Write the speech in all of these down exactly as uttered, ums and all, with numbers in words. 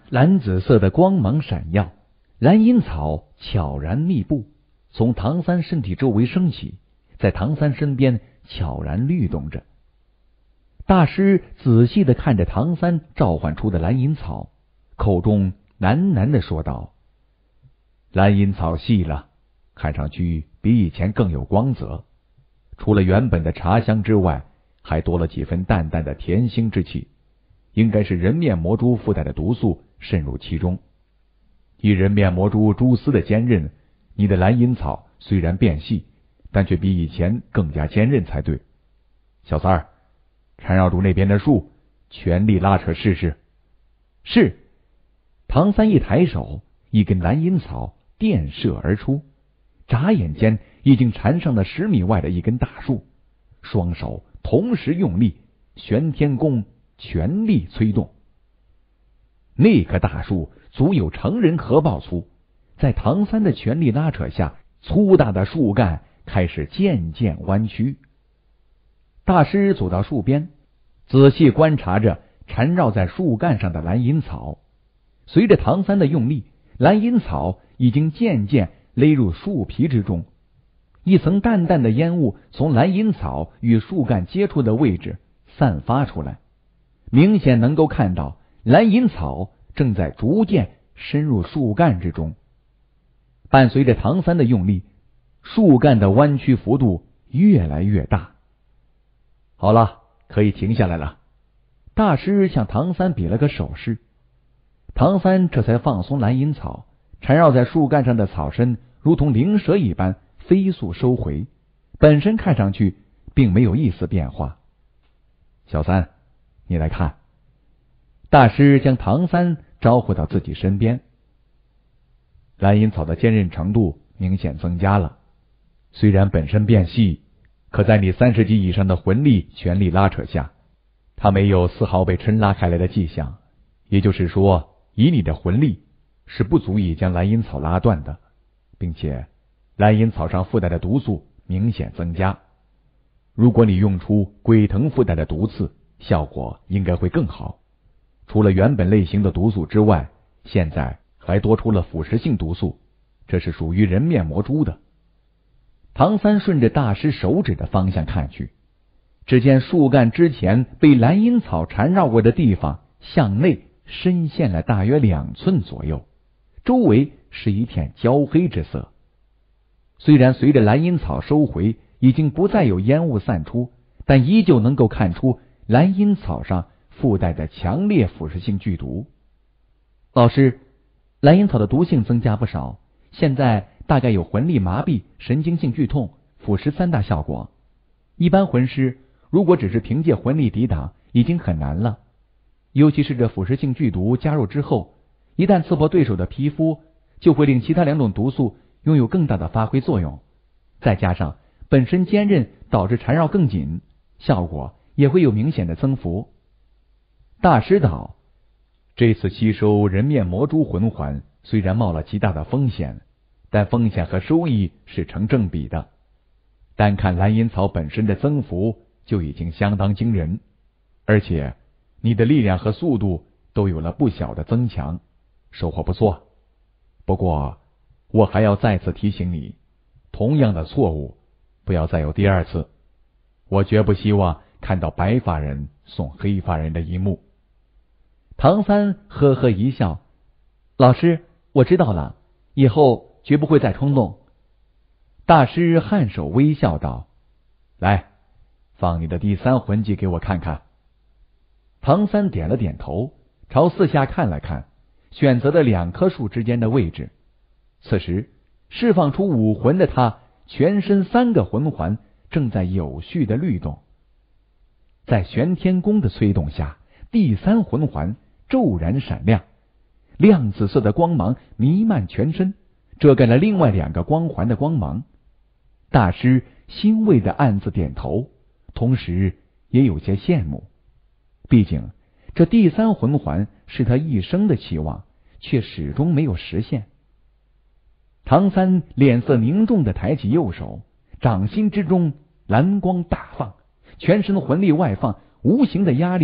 蓝紫色的光芒闪耀，蓝银草悄然密布，从唐三身体周围升起，在唐三身边悄然律动着。大师仔细地看着唐三召唤出的蓝银草，口中喃喃地说道：蓝银草细了，看上去比以前更有光泽，除了原本的茶香之外，还多了几分淡淡的甜腥之气，应该是人面魔蛛附带的毒素渗入其中。以人面魔蛛蛛丝的坚韧，你的蓝银草虽然变细，但却比以前更加坚韧才对。小三儿，缠绕住那边的树，全力拉扯试试。是。唐三一抬手，一根蓝银草电射而出，眨眼间已经缠上了十米外的一根大树，双手同时用力，玄天功全力催动。那棵大树足有成人合抱粗，在唐三的全力拉扯下，粗大的树干开始渐渐弯曲。大师走到树边，仔细观察着缠绕在树干上的蓝银草。随着唐三的用力，蓝银草已经渐渐勒入树皮之中，一层淡淡的烟雾从蓝银草与树干接触的位置散发出来，明显能够看到蓝银草正在逐渐深入树干之中。伴随着唐三的用力，树干的弯曲幅度越来越大。好了，可以停下来了。大师向唐三比了个手势，唐三这才放松蓝银草，缠绕在树干上的草身如同灵蛇一般飞速收回，本身看上去并没有一丝变化。小三，你来看。大师将唐三招呼到自己身边。蓝银草的坚韧程度明显增加了，虽然本身变细，可在你三十级以上的魂力全力拉扯下，它没有丝毫被抻拉开来的迹象，也就是说，以你的魂力是不足以将蓝银草拉断的，并且蓝银草上附带的毒素明显增加。如果你用出鬼藤附带的毒刺，效果应该会更好。除了原本类型的毒素之外，现在还多出了腐蚀性毒素，这是属于人面魔蛛的。唐三顺着大师手指的方向看去，只见树干之前被蓝银草缠绕过的地方向内深陷了大约两寸左右，周围是一片焦黑之色。虽然随着蓝银草收回，已经不再有烟雾散出，但依旧能够看出蓝银草上附带的强烈腐蚀性剧毒。老师，蓝银草的毒性增加不少，现在大概有魂力麻痹、神经性剧痛、腐蚀三大效果。一般魂师如果只是凭借魂力抵挡，已经很难了。尤其是这腐蚀性剧毒加入之后，一旦刺破对手的皮肤，就会令其他两种毒素拥有更大的发挥作用。再加上本身坚韧导致缠绕更紧，效果也会有明显的增幅。大师道，这次吸收人面魔蛛魂环虽然冒了极大的风险，但风险和收益是成正比的。单看蓝银草本身的增幅就已经相当惊人，而且你的力量和速度都有了不小的增强，收获不错。不过我还要再次提醒你，同样的错误不要再有第二次。我绝不希望看到白发人送黑发人的一幕。唐三呵呵一笑，老师，我知道了，以后绝不会再冲动。大师颔首微笑道，来，放你的第三魂技给我看看。唐三点了点头，朝四下看了看，选择了两棵树之间的位置。此时释放出武魂的他，全身三个魂环正在有序的律动。在玄天功的催动下，第三魂环骤然闪亮，亮紫色的光芒弥漫全身，遮盖了另外两个光环的光芒。大师欣慰的暗自点头，同时也有些羡慕。毕竟这第三魂环是他一生的期望，却始终没有实现。唐三脸色凝重的抬起右手，掌心之中蓝光大放，全身魂力外放，无形的压力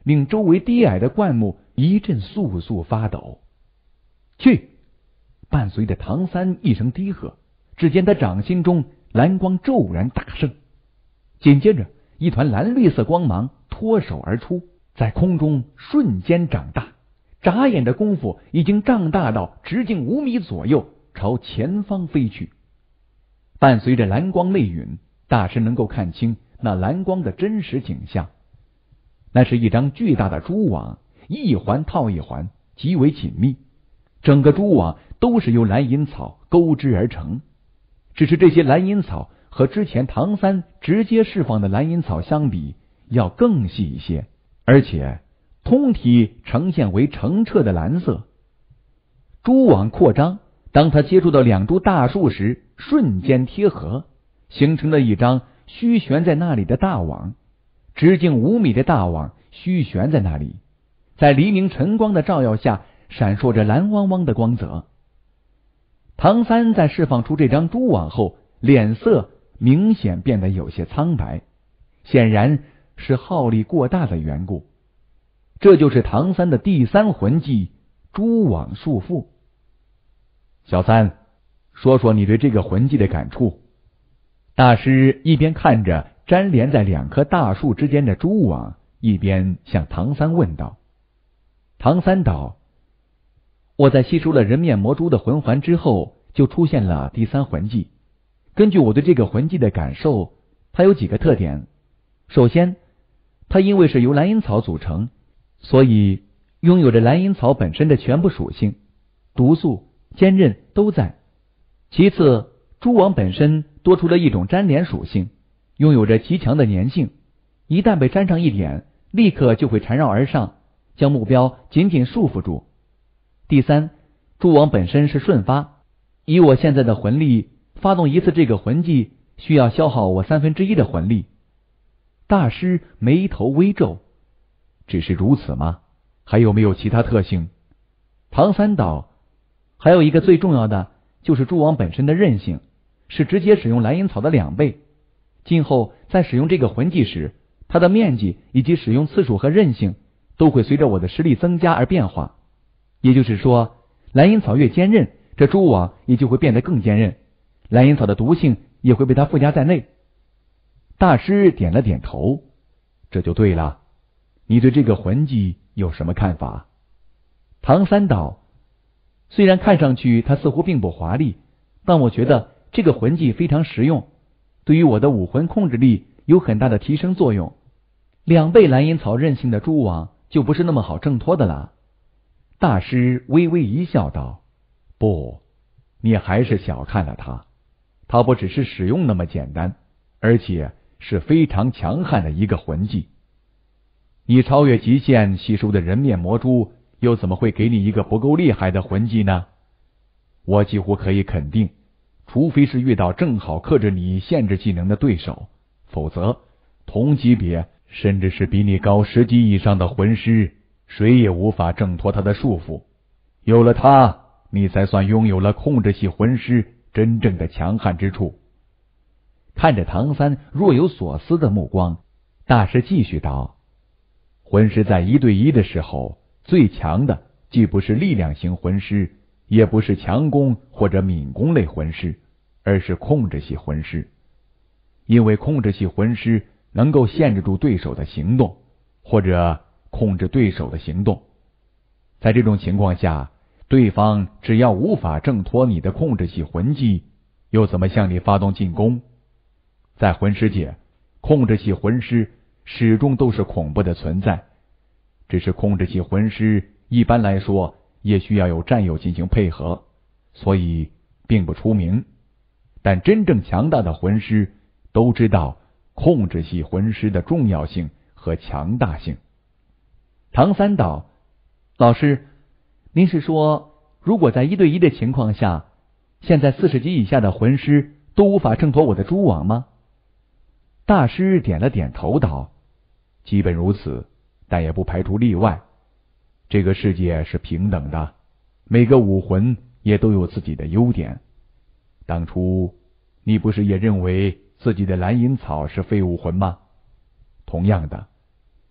令周围低矮的灌木一阵簌簌发抖。去！伴随着唐三一声低喝，只见他掌心中蓝光骤然大盛，紧接着一团蓝绿色光芒脱手而出，在空中瞬间长大，眨眼的功夫已经胀大到直径五米左右，朝前方飞去。伴随着蓝光内陨，大师能够看清那蓝光的真实景象。那是一张巨大的蛛网，一环套一环，极为紧密，整个蛛网都是由蓝银草钩织而成。只是这些蓝银草和之前唐三直接释放的蓝银草相比，要更细一些，而且通体呈现为澄澈的蓝色。蛛网扩张，当它接触到两株大树时，瞬间贴合，形成了一张虚悬在那里的大网。直径五米的大网虚悬在那里，在黎明晨光的照耀下，闪烁着蓝汪汪的光泽。唐三在释放出这张蛛网后，脸色明显变得有些苍白，显然是耗力过大的缘故。这就是唐三的第三魂技——蛛网束缚。小三，说说你对这个魂技的感触。大师一边看着粘连在两棵大树之间的蛛网，一边向唐三问道。唐三道：我在吸收了人面魔蛛的魂环之后，就出现了第三魂技。根据我对这个魂技的感受，它有几个特点。首先，它因为是由蓝银草组成，所以拥有着蓝银草本身的全部属性，毒素、坚韧都在。其次，蛛网本身多出了一种粘连属性，拥有着极强的粘性，一旦被粘上一点，立刻就会缠绕而上，将目标紧紧束缚住。第三，蛛网本身是瞬发，以我现在的魂力，发动一次这个魂技需要消耗我三分之一的魂力。大师眉头微皱，只是如此吗？还有没有其他特性？唐三道：还有一个最重要的，就是蛛网本身的韧性，是直接使用蓝银草的两倍。今后在使用这个魂技时，它的面积以及使用次数和韧性都会随着我的实力增加而变化。也就是说，蓝银草越坚韧，这蛛网也就会变得更坚韧，蓝银草的毒性也会被它附加在内。大师点了点头，这就对了。你对这个魂技有什么看法？唐三道：虽然看上去它似乎并不华丽，但我觉得这个魂技非常实用，对于我的武魂控制力有很大的提升作用。两倍蓝银草韧性的蛛网就不是那么好挣脱的了。大师微微一笑道：不，你还是小看了它，它不只是使用那么简单，而且是非常强悍的一个魂技。你超越极限吸收的人面魔蛛，又怎么会给你一个不够厉害的魂技呢？我几乎可以肯定，除非是遇到正好克制你限制技能的对手，否则同级别甚至是比你高十级以上的魂师，谁也无法挣脱他的束缚。有了他，你才算拥有了控制系魂师真正的强悍之处。看着唐三若有所思的目光，大师继续道：魂师在一对一的时候，最强的既不是力量型魂师，也不是强攻或者敏攻类魂师，而是控制系魂师。因为控制系魂师能够限制住对手的行动，或者控制对手的行动。在这种情况下，对方只要无法挣脱你的控制系魂技，又怎么向你发动进攻？在魂师界，控制系魂师始终都是恐怖的存在，只是控制系魂师一般来说也需要有战友进行配合，所以并不出名。但真正强大的魂师都知道控制系魂师的重要性和强大性。唐三道：老师，您是说，如果在一对一的情况下，现在四十级以下的魂师都无法挣脱我的蛛网吗？大师点了点头道：基本如此，但也不排除例外。这个世界是平等的，每个武魂也都有自己的优点。当初你不是也认为自己的蓝银草是废武魂吗？同样的，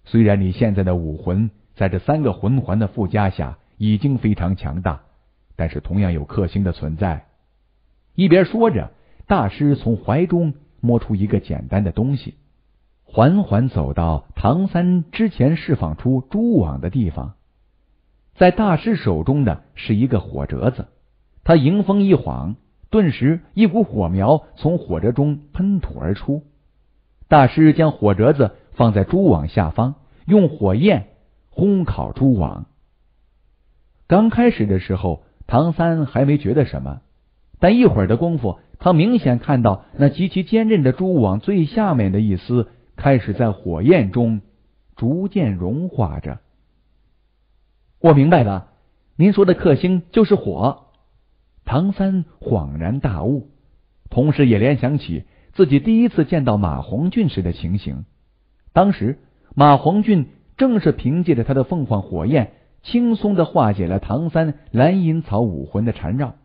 虽然你现在的武魂在这三个魂环的附加下已经非常强大，但是同样有克星的存在。一边说着，大师从怀中摸出一个简单的东西，缓缓走到唐三之前释放出蛛网的地方。在大师手中的是一个火折子，他迎风一晃，顿时一股火苗从火折中喷吐而出。大师将火折子放在蛛网下方，用火焰烘烤蛛网。刚开始的时候，唐三还没觉得什么，但一会儿的功夫，他明显看到那极其坚韧的蛛网最下面的一丝开始在火焰中逐渐融化着。我明白了，您说的克星就是火。唐三恍然大悟，同时也联想起自己第一次见到马红俊时的情形。当时马红俊正是凭借着他的凤凰火焰，轻松地化解了唐三蓝银草武魂的缠绕。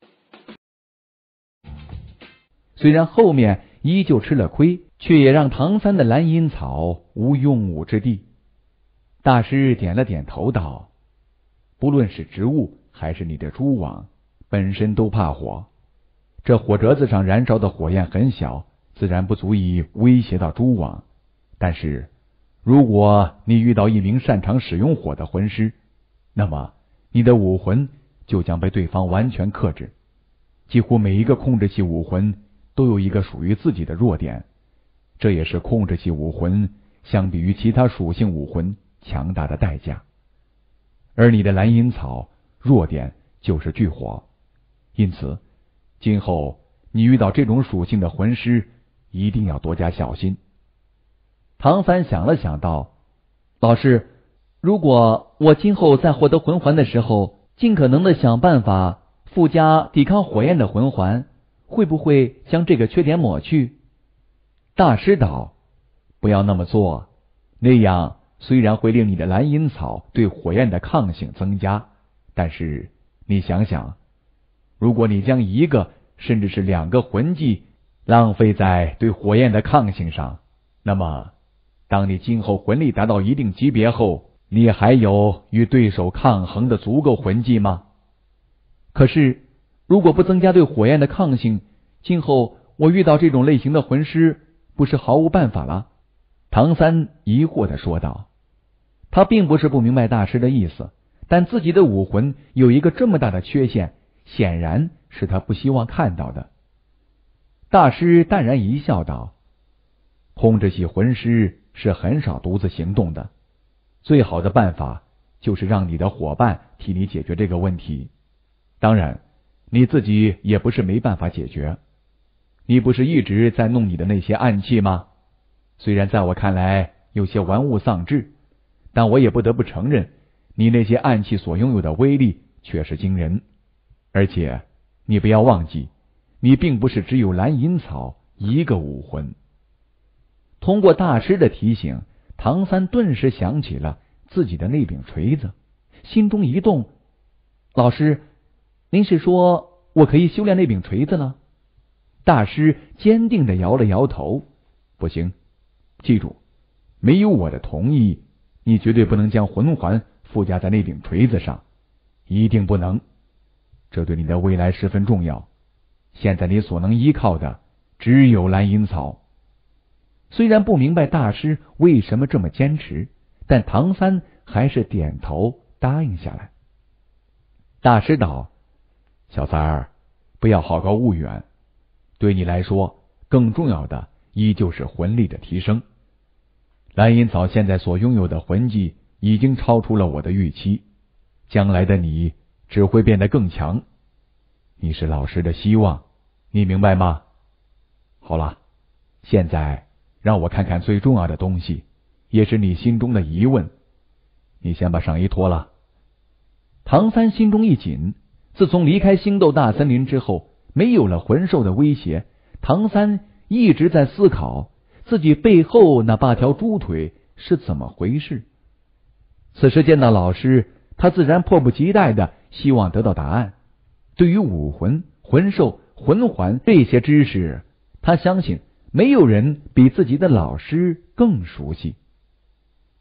虽然后面依旧吃了亏，却也让唐三的蓝银草无用武之地。大师点了点头道：不论是植物还是你的蛛网，本身都怕火。这火折子上燃烧的火焰很小，自然不足以威胁到蛛网。但是如果你遇到一名擅长使用火的魂师，那么你的武魂就将被对方完全克制。几乎每一个控制系武魂都有一个属于自己的弱点，这也是控制系武魂相比于其他属性武魂强大的代价。而你的蓝银草弱点就是巨火，因此今后你遇到这种属性的魂师一定要多加小心。唐三想了想道：老师，如果我今后在获得魂环的时候，尽可能的想办法附加抵抗火焰的魂环，会不会将这个缺点抹去？大师道：不要那么做，那样虽然会令你的蓝银草对火焰的抗性增加，但是你想想，如果你将一个甚至是两个魂技浪费在对火焰的抗性上，那么当你今后魂力达到一定级别后，你还有与对手抗衡的足够魂技吗？可是如果不增加对火焰的抗性，今后我遇到这种类型的魂师不是毫无办法了？唐三疑惑地说道。他并不是不明白大师的意思，但自己的武魂有一个这么大的缺陷，显然是他不希望看到的。大师淡然一笑道：控制系魂师是很少独自行动的，最好的办法就是让你的伙伴替你解决这个问题。当然你自己也不是没办法解决，你不是一直在弄你的那些暗器吗？虽然在我看来有些玩物丧志，但我也不得不承认，你那些暗器所拥有的威力确实惊人。而且你不要忘记，你并不是只有蓝银草一个武魂。通过大师的提醒，唐三顿时想起了自己的那柄锤子，心中一动：老师，您是说我可以修炼那柄锤子了？大师坚定地摇了摇头：不行，记住，没有我的同意，你绝对不能将魂环附加在那柄锤子上，一定不能，这对你的未来十分重要。现在你所能依靠的只有蓝银草。虽然不明白大师为什么这么坚持，但唐三还是点头答应下来。大师道：小三儿，不要好高骛远，对你来说更重要的依旧是魂力的提升。蓝银草现在所拥有的魂技已经超出了我的预期，将来的你只会变得更强。你是老师的希望，你明白吗？好了，现在让我看看最重要的东西，也是你心中的疑问。你先把上衣脱了。唐三心中一紧，自从离开星斗大森林之后，没有了魂兽的威胁，唐三一直在思考自己背后那八条猪腿是怎么回事。此时见到老师，他自然迫不及待的希望得到答案。对于武魂、魂兽、魂环这些知识，他相信没有人比自己的老师更熟悉。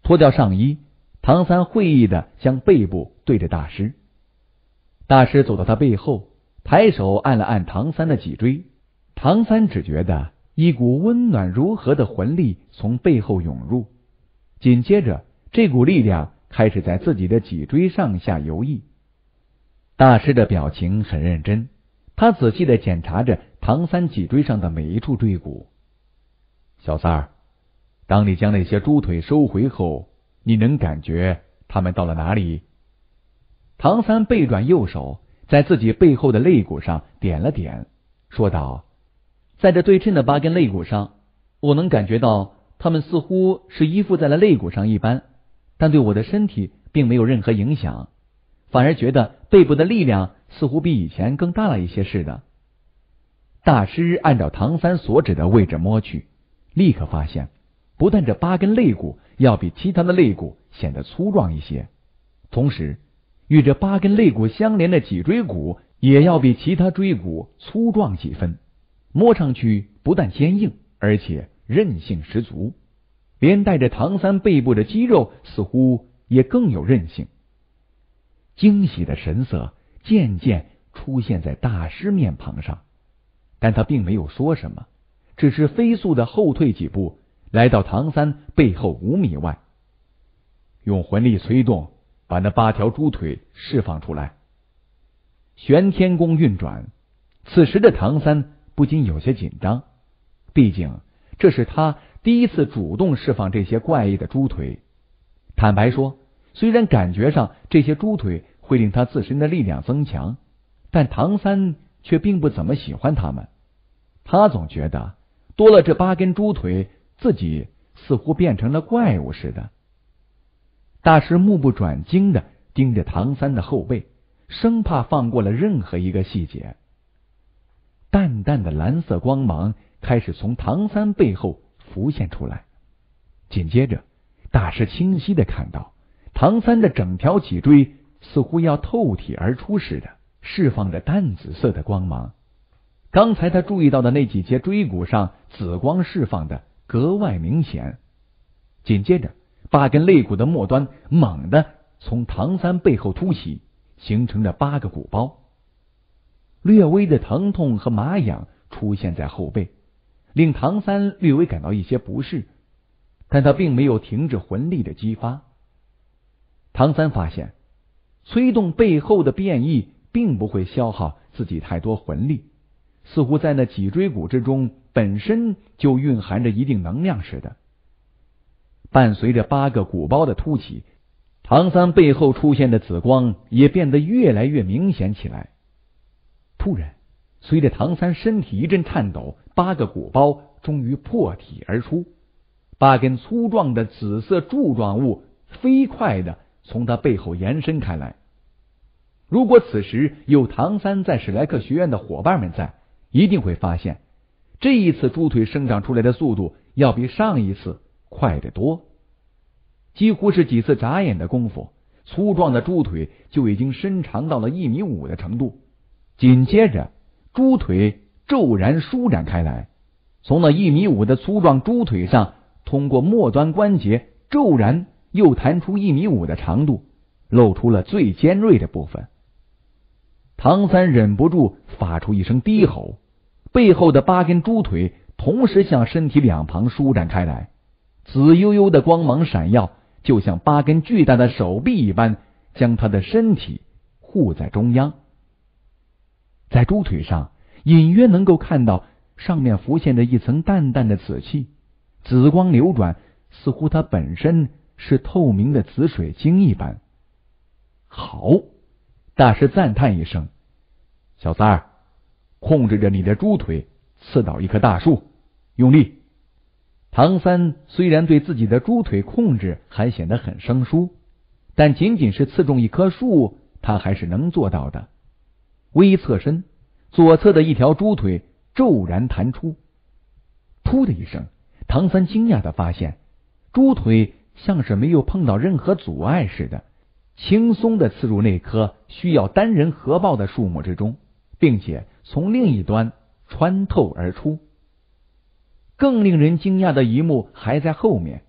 脱掉上衣，唐三会意的将背部对着大师。大师走到他背后，抬手按了按唐三的脊椎。唐三只觉得一股温暖如和的魂力从背后涌入，紧接着这股力量开始在自己的脊椎上下游弋。大师的表情很认真，他仔细的检查着唐三脊椎上的每一处椎骨。小三儿，当你将那些猪腿收回后，你能感觉他们到了哪里？唐三背转右手，在自己背后的肋骨上点了点，说道：在这对称的八根肋骨上，我能感觉到他们似乎是依附在了肋骨上一般，但对我的身体并没有任何影响，反而觉得背部的力量似乎比以前更大了一些似的。大师按照唐三所指的位置摸去，立刻发现不但这八根肋骨要比其他的肋骨显得粗壮一些，同时与这八根肋骨相连的脊椎骨也要比其他椎骨粗壮几分，摸上去不但坚硬，而且韧性十足，连带着唐三背部的肌肉似乎也更有韧性。惊喜的神色渐渐出现在大师面庞上，但他并没有说什么，只是飞速的后退几步，来到唐三背后五米外，用魂力催动，把那八条猪腿释放出来。玄天功运转，此时的唐三不禁有些紧张，毕竟这是他第一次主动释放这些怪异的猪腿。坦白说，虽然感觉上这些猪腿会令他自身的力量增强，但唐三却并不怎么喜欢他们。他总觉得多了这八根猪腿，自己似乎变成了怪物似的。大师目不转睛的盯着唐三的后背，生怕放过了任何一个细节。淡淡的蓝色光芒开始从唐三背后浮现出来，紧接着大师清晰的看到唐三的整条脊椎似乎要透体而出似的，释放着淡紫色的光芒。刚才他注意到的那几节椎骨上紫光释放的格外明显。紧接着八根肋骨的末端猛地从唐三背后突起，形成了八个鼓包。略微的疼痛和麻痒出现在后背，令唐三略微感到一些不适，但他并没有停止魂力的激发。唐三发现催动背后的变异并不会消耗自己太多魂力，似乎在那脊椎骨之中本身就蕴含着一定能量似的。伴随着八个鼓包的凸起，唐三背后出现的紫光也变得越来越明显起来。突然，随着唐三身体一阵颤抖，八个鼓包终于破体而出，八根粗壮的紫色柱状物飞快的从他背后延伸开来。如果此时有唐三在史莱克学院的伙伴们在，一定会发现这一次猪腿生长出来的速度要比上一次快得多。几乎是几次眨眼的功夫，粗壮的猪腿就已经伸长到了一米五的程度。紧接着猪腿骤然舒展开来，从那一米五的粗壮猪腿上，通过末端关节骤然又弹出一米五的长度，露出了最尖锐的部分。唐三忍不住发出一声低吼，背后的八根猪腿同时向身体两旁舒展开来，紫幽幽的光芒闪耀，就像八根巨大的手臂一般，将他的身体护在中央。在猪腿上隐约能够看到上面浮现着一层淡淡的紫气，紫光流转，似乎它本身是透明的紫水晶一般。好，大师赞叹一声，小三儿，控制着你的猪腿刺倒一棵大树，用力。唐三虽然对自己的猪腿控制还显得很生疏，但仅仅是刺中一棵树，他还是能做到的。微侧身，左侧的一条猪腿骤然弹出。噗的一声，唐三惊讶地发现，猪腿像是没有碰到任何阻碍似的，轻松地刺入那棵需要单人合抱的树木之中，并且从另一端穿透而出。更令人惊讶的一幕还在后面，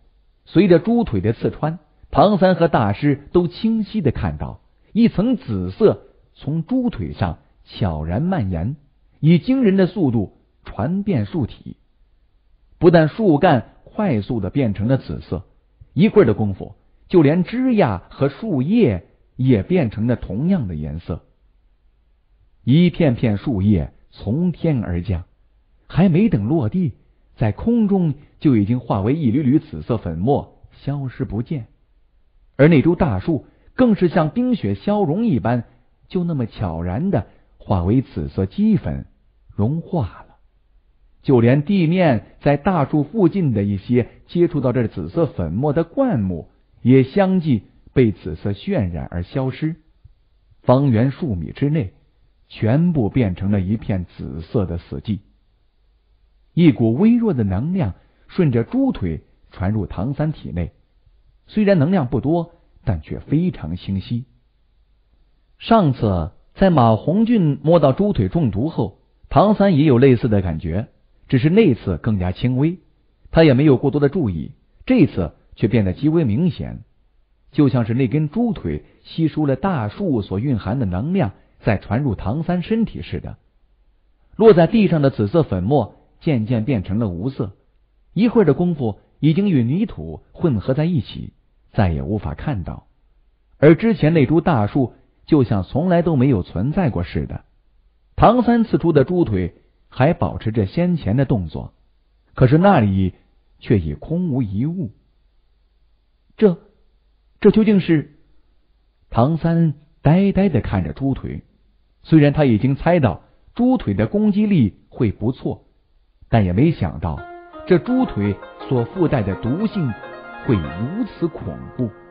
随着猪腿的刺穿，唐三和大师都清晰地看到一层紫色从猪腿上悄然蔓延，以惊人的速度传遍树体。不但树干快速地变成了紫色，一会儿的功夫，就连枝桠和树叶也变成了同样的颜色。一片片树叶从天而降，还没等落地，在空中就已经化为一缕缕紫色粉末，消失不见。而那株大树更是像冰雪消融一般，就那么悄然地化为紫色齑粉，融化了。就连地面在大树附近的一些接触到这紫色粉末的灌木，也相继被紫色渲染而消失。方圆数米之内，全部变成了一片紫色的死寂。一股微弱的能量顺着猪腿传入唐三体内，虽然能量不多，但却非常清晰。上次在马红俊摸到猪腿中毒后，唐三也有类似的感觉，只是那次更加轻微，他也没有过多的注意，这次却变得极为明显，就像是那根猪腿吸收了大树所蕴含的能量，再传入唐三身体似的。落在地上的紫色粉末渐渐变成了无色，一会儿的功夫已经与泥土混合在一起，再也无法看到。而之前那株大树就像从来都没有存在过似的。唐三刺出的猪腿还保持着先前的动作，可是那里却已空无一物。这这究竟是？唐三呆呆地看着猪腿，虽然他已经猜到猪腿的攻击力会不错，但也没想到这猪腿所附带的毒性会如此恐怖。